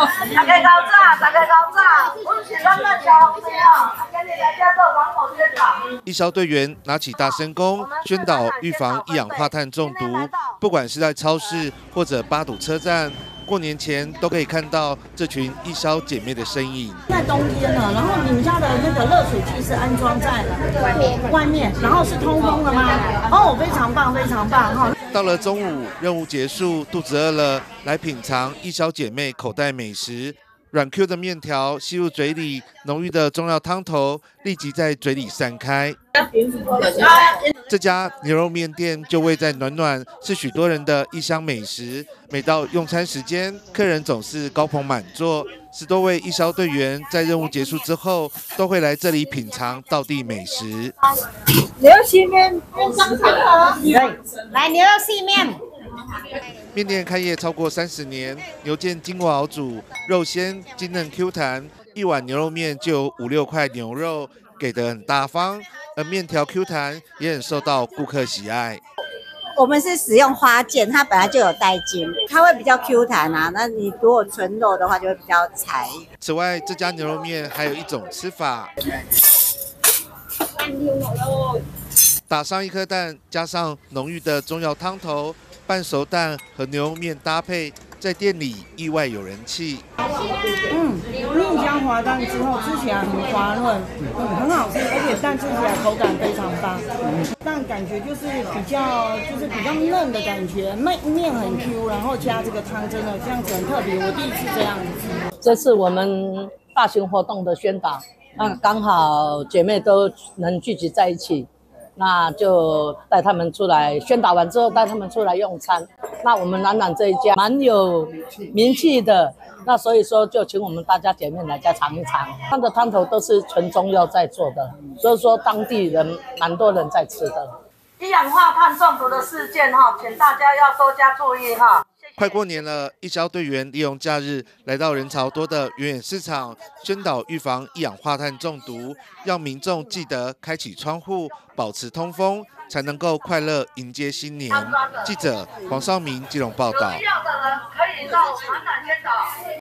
大家高炸，大家高炸，我是咱们小红妹哦，今日来这做防火宣导。 义消队员拿起大声公，宣导预防一氧化碳中毒。不管是在超市或者八堵车站，过年前都可以看到这群义消姐妹的身影。 在冬天了，然后你们家的那个热水器是安装在外面，然后是通风的吗？哦，非常棒，非常棒哈！ 到了中午，任务结束，肚子饿了，来品尝义消姐妹口袋美食。软 Q 的面条吸入嘴里，浓郁的中药汤头立即在嘴里散开。这家牛肉面店就位在暖暖，是许多人的异乡美食。每到用餐时间，客人总是高朋满座。10多位义消队员在任务结束之后，都会来这里品尝道地美食。 牛肉细面，跟香肠河。 来牛肉细面。 面店开业超过30年，牛腱经过熬煮，肉鲜筋嫩 Q 弹，一碗牛肉面就有5、6块牛肉，给得很大方。而面条 Q 弹也很受到顾客喜爱。 我们是使用花腱，它本来就有带筋，它会比较 Q 弹啊。那你如果纯肉的话，就会比较柴。 此外，这家牛肉面还有一种吃法，打上1颗蛋，加上浓郁的中药汤头。半熟蛋和牛肉面搭配，在店里意外有人气。 面加滑蛋之后吃起来很滑润，很好吃，而且蛋吃起来口感非常棒。蛋感觉就是比较嫩的感觉，面很 Q， 然后加这个汤，真的这样子很特别，我第一次这样子。 这是我们大型活动的宣导，刚好姐妹都能聚集在一起。那就带他们出来宣导完之后，带他们出来用餐。那我们暖暖这一家蛮有名气的，那所以说就请我们大家姐妹来家尝一尝。它的汤头都是纯中药在做的，所以说当地人蛮多人在吃的。 一氧化碳中毒的事件哈，请大家要多加注意哈。 快过年了，义消队员利用假日来到人潮多的原野市场，宣导预防一氧化碳中毒，让民众记得开启窗户，保持通风，才能够快乐迎接新年。记者黄少明基隆报道。 有需要的人可以到暖暖宣导。